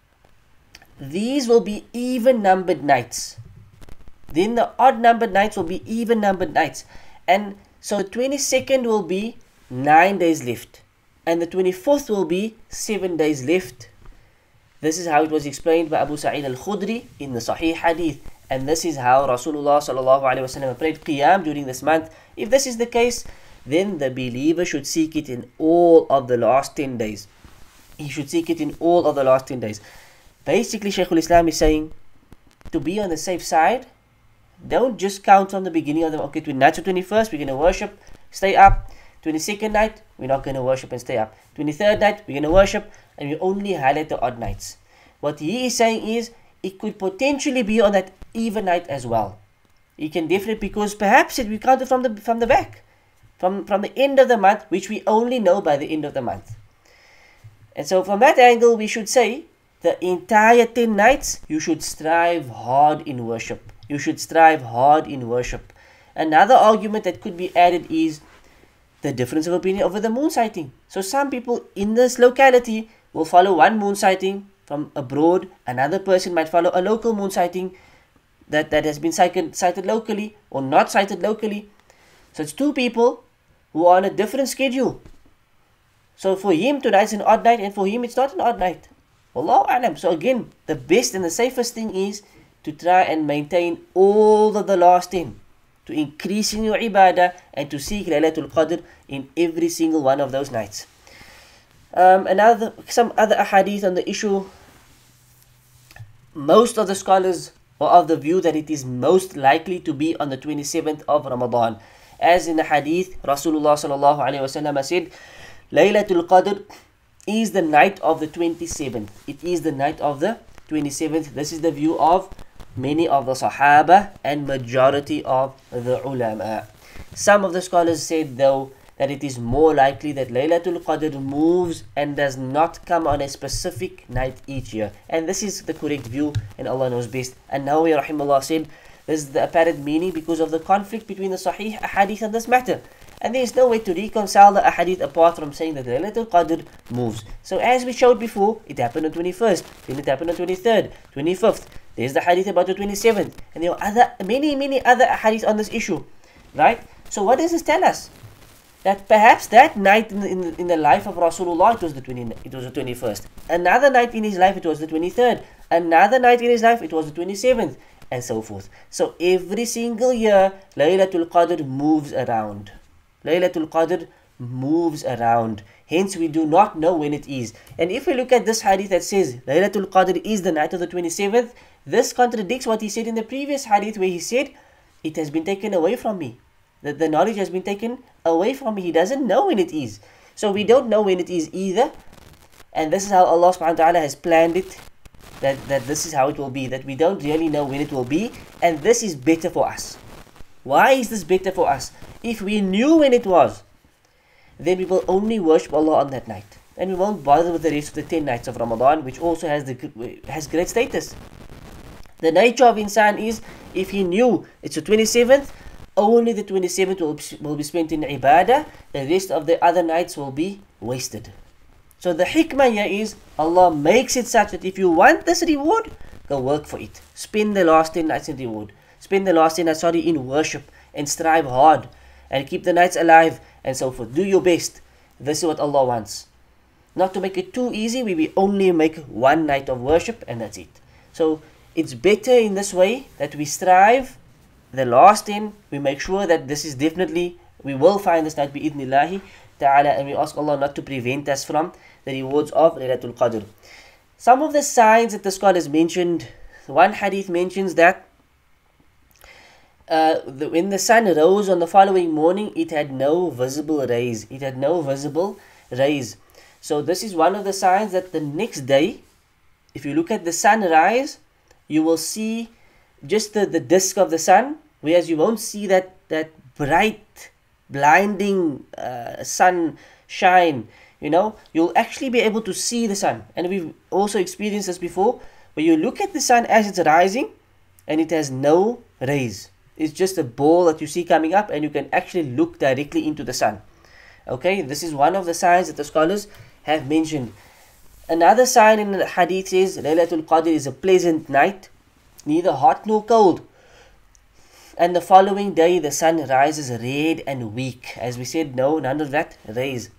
these will be even numbered nights. Then the odd numbered nights will be even numbered nights. And so the twenty-second will be nine days left, and the twenty-fourth will be seven days left. This is how it was explained by Abu Sa'id al-Khudri in the Sahih Hadith. And this is how Rasulullah sallallahu alaihi wasallam prayed Qiyam during this month. If this is the case, then the believer should seek it in all of the last ten days. He should seek it in all of the last ten days. Basically, Shaykh al-Islam is saying, to be on the safe side, don't just count from the beginning of the, okay, tonight's the twenty-first, we're going to worship, stay up. twenty-second night, we're not going to worship and stay up. twenty-third night, we're going to worship, and we only highlight the odd nights. What he is saying is, it could potentially be on that even night as well. It can definitely, because perhaps it we counted from the from the back, from from the end of the month, which we only know by the end of the month. And so from that angle, we should say the entire ten nights, you should strive hard in worship. You should strive hard in worship. Another argument that could be added is the difference of opinion over the moon sighting. So some people in this locality will follow one moon sighting from abroad. Another person might follow a local moon sighting that, that has been sighted, sighted locally or not sighted locally. So it's two people who are on a different schedule. So for him tonight's an odd night, and for him it's not an odd night. Wallahu a'lam. So again, the best and the safest thing is to try and maintain all of the last ten, to increase in your ibadah, and to seek Laylatul Qadr in every single one of those nights. Um, another, some other ahadith on the issue. Most of the scholars are of the view that it is most likely to be on the twenty-seventh of Ramadan. As in the hadith, Rasulullah sallallahu alaihi wasallam said, Laylatul Qadr is the night of the twenty-seventh. It is the night of the twenty-seventh. This is the view of many of the Sahaba and majority of the ulama. Some of the scholars said though that it is more likely that Laylatul Qadr moves and does not come on a specific night each year. And this is the correct view, and Allah knows best. And Nawawi rahimahullah said this is the apparent meaning because of the conflict between the Sahih ahadith on this matter. And there is no way to reconcile the ahadith apart from saying that Laylatul Qadr moves. So as we showed before, it happened on twenty-first, then it happened on twenty-third, twenty-fifth. There's the hadith about the twenty-seventh, and there are other many many other hadith on this issue, right? So what does this tell us? That perhaps that night in the, in the, in the life of Rasulullah it was the twenty it was the twenty-first. Another night in his life it was the twenty-third. Another night in his life it was the twenty-seventh, and so forth. So every single year Laylatul Qadr moves around. Laylatul Qadr moves around. Hence we do not know when it is. And if we look at this hadith that says Laylatul Qadr is the night of the twenty-seventh, this contradicts what he said in the previous hadith where he said it has been taken away from me. That the knowledge has been taken away from me. He doesn't know when it is. So we don't know when it is either. And this is how Allah subhanahu wa ta'ala has planned it. That, that this is how it will be. That we don't really know when it will be. And this is better for us. Why is this better for us? If we knew when it was, then we will only worship Allah on that night. And we won't bother with the rest of the ten nights of Ramadan, which also has, the, has great status. The nature of insan is, if he knew it's the twenty-seventh, only the twenty-seventh will, will be spent in ibadah, the rest of the other nights will be wasted. So the hikmah here is, Allah makes it such that if you want this reward, go work for it. Spend the last ten nights in reward. Spend the last ten nights, sorry, in worship, and strive hard, and keep the nights alive, and so forth. Do your best. This is what Allah wants. Not to make it too easy, we will only make one night of worship, and that's it. So it's better in this way that we strive the last ten, we make sure that this is definitely, we will find this night bi-idhnillahi ta'ala, and we ask Allah not to prevent us from the rewards of Laylatul Qadr. Some of the signs that the scholars mentioned, one hadith mentions that uh, the, when the sun rose on the following morning, it had no visible rays. It had no visible rays. So this is one of the signs that the next day, if you look at the sunrise, you will see just the, the disk of the sun, whereas you won't see that, that bright, blinding uh, sun shine. You know, you'll actually be able to see the sun. And we've also experienced this before, where you look at the sun as it's rising, and it has no rays. It's just a ball that you see coming up, and you can actually look directly into the sun. Okay, this is one of the signs that the scholars have mentioned. Another sign in the hadith says, Laylatul Qadr is a pleasant night, neither hot nor cold. And the following day the sun rises red and weak. As we said, no, none of that rays.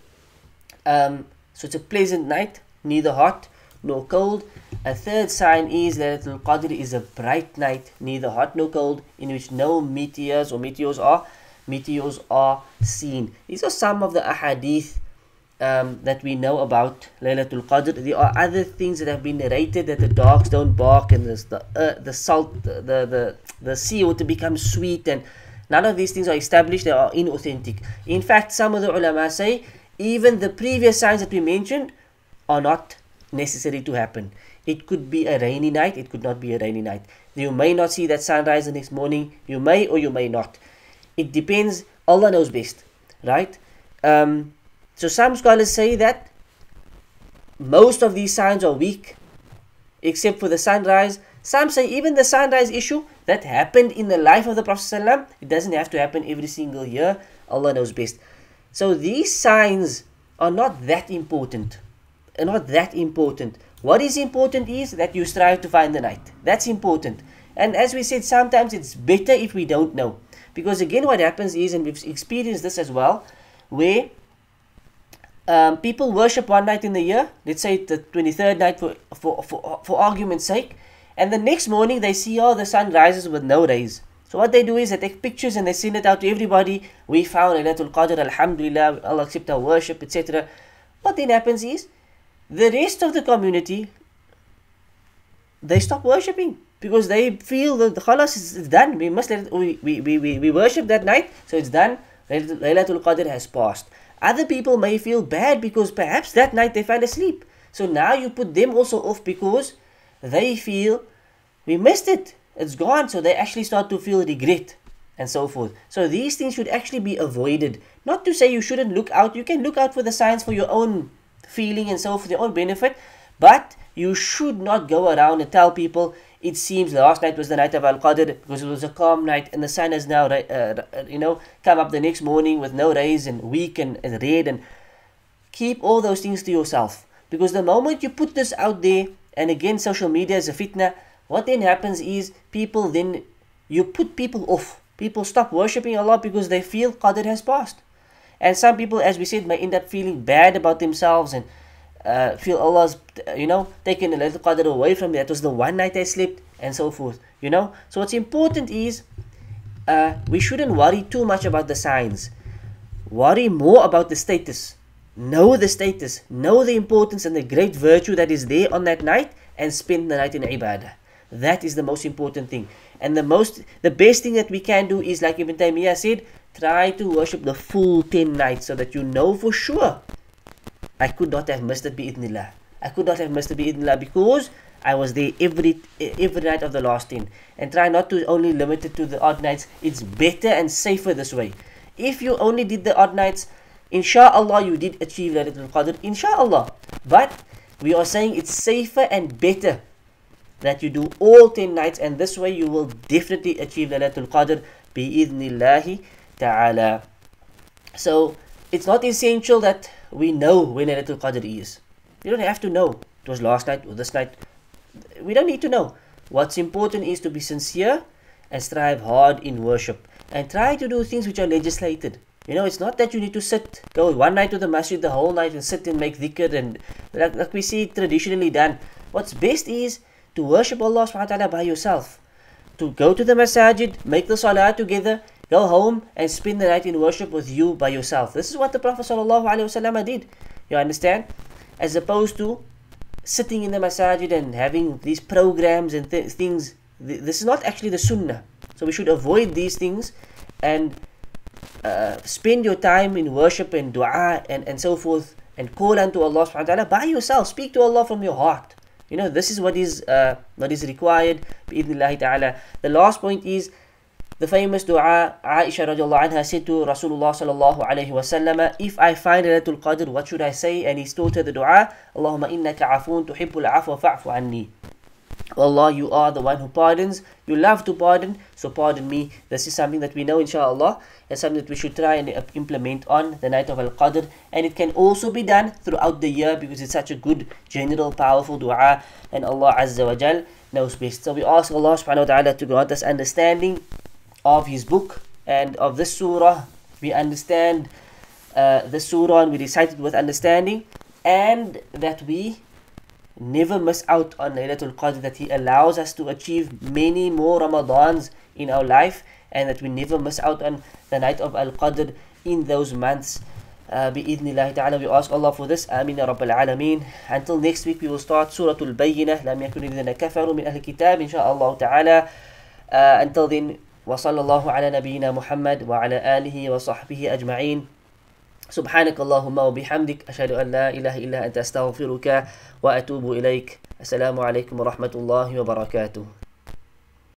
Um, so it's a pleasant night, neither hot nor cold. A third sign is that Laylatul Qadr is a bright night, neither hot nor cold, in which no meteors or meteors are meteors are seen. These are some of the ahadith um, that we know about Laylatul Qadr. There are other things that have been narrated, that the dogs don't bark, and the uh, the salt, the, the the sea water becomes sweet, and none of these things are established. They are inauthentic. In fact, some of the ulama say even the previous signs that we mentioned are not necessary to happen. It could be a rainy night, it could not be a rainy night. You may not see that sunrise the next morning, you may or you may not. It depends, Allah knows best, right? Um, so some scholars say that most of these signs are weak, except for the sunrise. Some say even the sunrise issue that happened in the life of the Prophet ﷺ, it doesn't have to happen every single year. Allah knows best. So these signs are not that important. Are not that important. What is important is that you strive to find the night. That's important. And as we said, sometimes it's better if we don't know. Because again, what happens is, and we've experienced this as well, where um, people worship one night in the year, let's say the twenty-third night for, for, for, for argument's sake, and the next morning they see, oh, the sun rises with no rays. So what they do is they take pictures and they send it out to everybody. We found Laylatul Qadr, Alhamdulillah, Allah accept our worship, et cetera. What then happens is, the rest of the community, they stop worshipping because they feel that the khalas is done. We must let it, we, we, we, we worship that night, so it's done. Laylatul Qadr has passed. Other people may feel bad because perhaps that night they fell asleep. So now you put them also off because they feel we missed it, it's gone. So they actually start to feel regret and so forth. So these things should actually be avoided. Not to say you shouldn't look out, you can look out for the signs for your own feeling and so forth, your own benefit, but you should not go around and tell people it seems last night was the night of Al-Qadr because it was a calm night and the sun has now uh, you know come up the next morning with no rays and weak and, and red. And keep all those things to yourself, because the moment you put this out there, and again social media is a fitna, what then happens is people then you put people off. People stop worshipping Allah because they feel Qadr has passed. And some people, as we said, may end up feeling bad about themselves and uh, feel Allah's, you know, taken a little Qadr away from me. That was the one night I slept and so forth, you know. So what's important is uh, we shouldn't worry too much about the signs. Worry more about the status. Know the status. Know the importance and the great virtue that is there on that night, and spend the night in ibadah. That is the most important thing. And the most, the best thing that we can do is, like Ibn Taymiyyah said, try to worship the full ten nights so that you know for sure, I could not have missed it bi'idhnillah. I could not have missed it bi'idhnillah because I was there every every night of the last ten. And try not to only limit it to the odd nights. It's better and safer this way. If you only did the odd nights, inshallah you did achieve Laylatul Qadr, inshallah. But we are saying it's safer and better that you do all ten nights, and this way you will definitely achieve Laylatul Qadr bi'idhnillahi ta'ala. So it's not essential that we know when Laylatul Qadr is. You don't have to know it was last night or this night. We don't need to know. What's important is to be sincere and strive hard in worship, and try to do things which are legislated. You know, it's not that you need to sit, go one night to the masjid the whole night and sit and make dhikr and like, like we see traditionally done. What's best is to worship Allah subhanahu wa ta'ala by yourself. To go to the masajid, make the salah together, go home and spend the night in worship with you by yourself. This is what the Prophet sallallahu alaihi wasallam did. You understand? As opposed to sitting in the masajid and having these programs and th things. This is not actually the sunnah. So we should avoid these things and uh, spend your time in worship and dua and, and so forth, and call unto Allah subhanahu wa ta'ala by yourself. Speak to Allah from your heart. You know, this is what is uh, what is required bi'idhnillahi ta'ala. The last point is the famous dua. Aisha radiallahu anha said to Rasulullah sallallahu alayhi wa sallam, if I find Laylatul Qadr, what should I say? And he taught her the dua, Allahumma innaka afoon tuhibbul afwa fa'fu anni. Allah, you are the one who pardons, you love to pardon, so pardon me. This is something that we know inshallah, and something that we should try and implement on the night of Al-Qadr. And it can also be done throughout the year because it's such a good, general, powerful dua, and Allah Azza wa Jal knows best. So we ask Allah subhanahu wa ta'ala to grant us understanding of His book and of this surah. We understand uh, the surah and we recite it with understanding, and that we never miss out on Laylatul Qadr, that He allows us to achieve many more Ramadans in our life, and that we never miss out on the night of Al-Qadr in those months. Uh, Bi-idhnillahi ta'ala, we ask Allah for this. Ameen ya Rabbil Alameen. Until next week, we will start Surah Al-Bayyinah. Lam yakun alladhina kafaru min ahli kitab, inshaAllah ta'ala. Uh, until then, wa sallallahu ala nabiyyina Muhammad wa ala alihi wa sahbihi ajma'een. سبحانك اللهم وبحمدك أشهد أن لا إله إلا أنت أستغفرك وأتوب إليك. السلام عليكم ورحمة الله وبركاته.